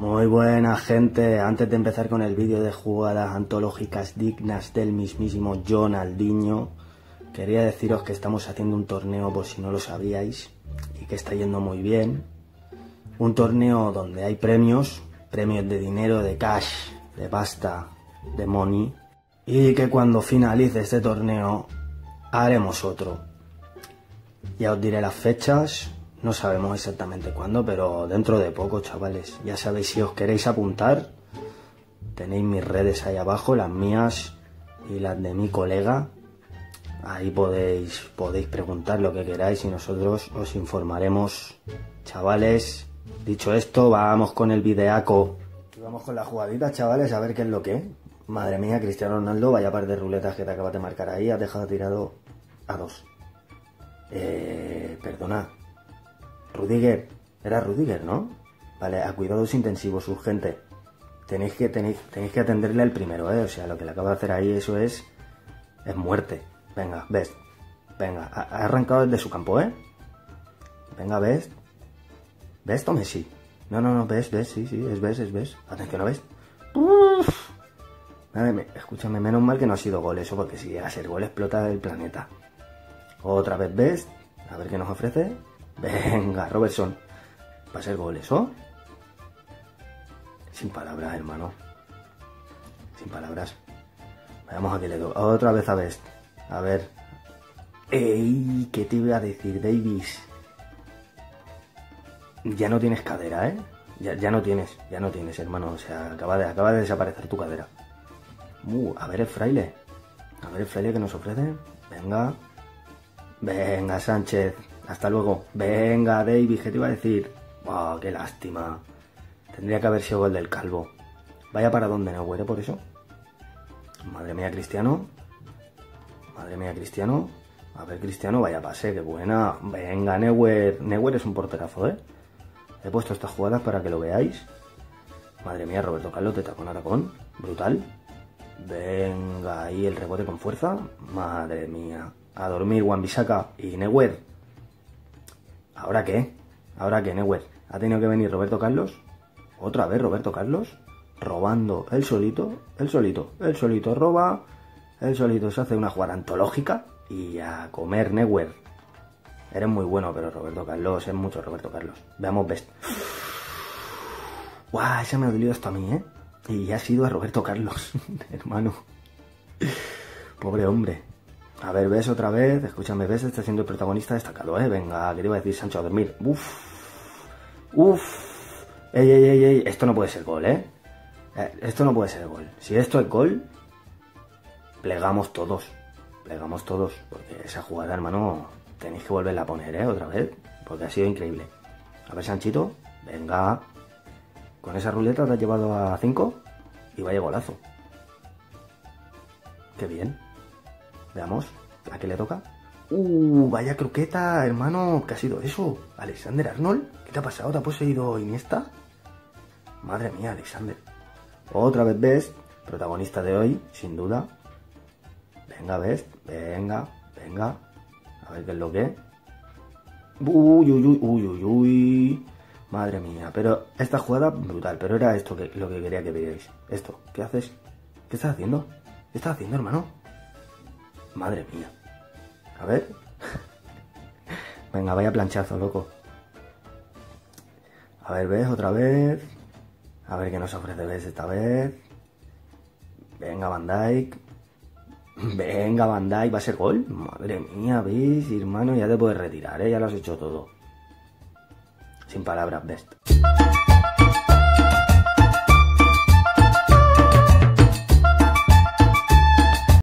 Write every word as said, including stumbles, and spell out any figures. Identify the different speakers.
Speaker 1: Muy buena gente, antes de empezar con el vídeo de jugadas antológicas dignas del mismísimo Ronaldinho, quería deciros que estamos haciendo un torneo por si no lo sabíais y que está yendo muy bien. Un torneo donde hay premios, premios de dinero, de cash, de pasta, de money, y que cuando finalice este torneo haremos otro. Ya os diré las fechas. No sabemos exactamente cuándo, pero dentro de poco, chavales. Ya sabéis, si os queréis apuntar, tenéis mis redes ahí abajo, las mías y las de mi colega. Ahí podéis, podéis preguntar lo que queráis y nosotros os informaremos, chavales. Dicho esto, vamos con el videaco. Vamos con la jugadita, chavales, a ver qué es lo que es. Madre mía, Cristiano Ronaldo, vaya par de ruletas que te acabas de marcar ahí. Has dejado tirado a dos. Eh, perdona. Rudiger, era Rudiger, ¿no? Vale, a cuidados intensivos, urgente. Tenéis que, tenéis, tenéis que atenderle al primero, ¿eh? O sea, lo que le acabo de hacer ahí, eso es... Es muerte. Venga, ves. Venga, ha, ha arrancado desde su campo, ¿eh? Venga, ves. ¿Ves, Tomé? Sí. No, no, no, ves, ves, sí, sí, es ves, es ves. Atención, ¿no ves? Uf. Vale, escúchame, menos mal que no ha sido gol eso, porque si llega a ser gol explota el planeta. Otra vez, ves. A ver qué nos ofrece. Venga, Robertson. Va a ser gol eso. Sin palabras, hermano. Sin palabras. Veamos a qué le doy. Otra vez a Best. A ver. ¡Ey! ¿Qué te iba a decir, Davis? Ya no tienes cadera, ¿eh? Ya, ya no tienes, ya no tienes, hermano. O sea, acaba de, acaba de desaparecer tu cadera. Uh, a ver el fraile. A ver el fraile que nos ofrece. Venga. Venga, Sánchez. Hasta luego. Venga, David, ¿qué te iba a decir? Oh, qué lástima. Tendría que haber sido gol del Calvo. Vaya para donde no huele por eso. Madre mía, Cristiano. Madre mía, Cristiano. A ver, Cristiano, vaya pase, qué buena. Venga, Neuer. Neuer es un porterazo, ¿eh? He puesto estas jugadas para que lo veáis. Madre mía, Roberto Carlos de tacón a tacón. Brutal. Venga, ahí el rebote con fuerza. Madre mía. A dormir, Wan-Bissaka y Neuer. ¿Ahora qué? ¿Ahora qué, Neuer? ¿Ha tenido que venir Roberto Carlos? ¿Otra vez Roberto Carlos? Robando él solito, él solito, él solito roba, él solito se hace una jugada antológica y a comer, Neuer. Eres muy bueno, pero Roberto Carlos es mucho Roberto Carlos. Veamos Best. ¡Guau! Ese me ha dolido esto a mí, ¿eh? Y ha sido a Roberto Carlos, hermano. Pobre hombre. A ver, ves otra vez, escúchame, ves, está siendo el protagonista destacado, ¿eh? Venga, ¿qué te iba a decir, Sancho? A dormir. Uf, uf. Ey, ey, ey, ey, esto no puede ser gol, ¿eh? eh esto no puede ser gol. Si esto es gol, plegamos todos, plegamos todos, porque esa jugada, hermano, tenéis que volverla a poner, ¿eh? Otra vez, porque ha sido increíble. A ver, Sanchito, venga. Con esa ruleta te has llevado a cinco y vaya golazo. Qué bien. Veamos, ¿a qué le toca? ¡Uh! Vaya croqueta, hermano. ¿Qué ha sido eso? ¿Alexander Arnold? ¿Qué te ha pasado? ¿Te ha poseído Iniesta? Madre mía, Alexander. Otra vez Best, protagonista de hoy, sin duda. Venga, Best, venga, venga. A ver qué es lo que. Uy, uy, uy, uy, uy, uy. Madre mía, pero esta jugada brutal. Pero era esto que, lo que quería que vierais. Esto, ¿qué haces? ¿Qué estás haciendo? ¿Qué estás haciendo, hermano? Madre mía. A ver. Venga, vaya planchazo, loco. A ver, ¿ves? Otra vez. A ver qué nos ofrece ¿ves? Esta vez. Venga, Van Dijk. Venga, Van Dijk. ¿Va a ser gol? Madre mía, ¿ves? Hermano, ya te puedes retirar, ¿eh? Ya lo has hecho todo. Sin palabras, Best.